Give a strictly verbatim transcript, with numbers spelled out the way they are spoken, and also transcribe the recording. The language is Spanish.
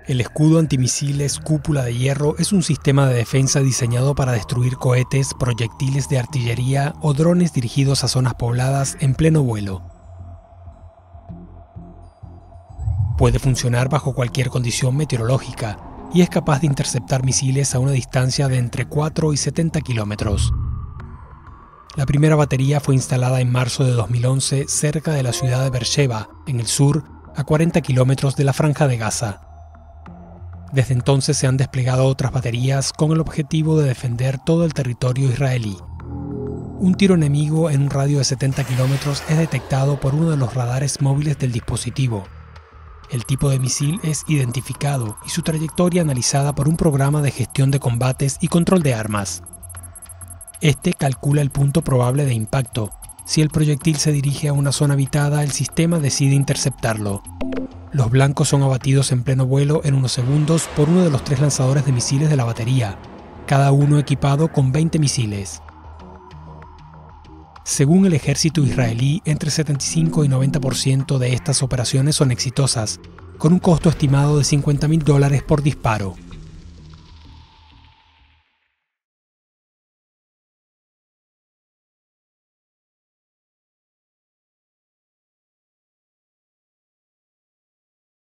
El escudo antimisiles Cúpula de Hierro es un sistema de defensa diseñado para destruir cohetes, proyectiles de artillería o drones dirigidos a zonas pobladas en pleno vuelo. Puede funcionar bajo cualquier condición meteorológica y es capaz de interceptar misiles a una distancia de entre cuatro y setenta kilómetros. La primera batería fue instalada en marzo de dos mil once cerca de la ciudad de Beersheba, en el sur, a cuarenta kilómetros de la Franja de Gaza. Desde entonces se han desplegado otras baterías con el objetivo de defender todo el territorio israelí. Un tiro enemigo en un radio de setenta kilómetros es detectado por uno de los radares móviles del dispositivo. El tipo de misil es identificado y su trayectoria analizada por un programa de gestión de combates y control de armas. Este calcula el punto probable de impacto. Si el proyectil se dirige a una zona habitada, el sistema decide interceptarlo. Los blancos son abatidos en pleno vuelo en unos segundos por uno de los tres lanzadores de misiles de la batería, cada uno equipado con veinte misiles. Según el ejército israelí, entre setenta y cinco y noventa por ciento de estas operaciones son exitosas, con un costo estimado de cincuenta mil dólares por disparo.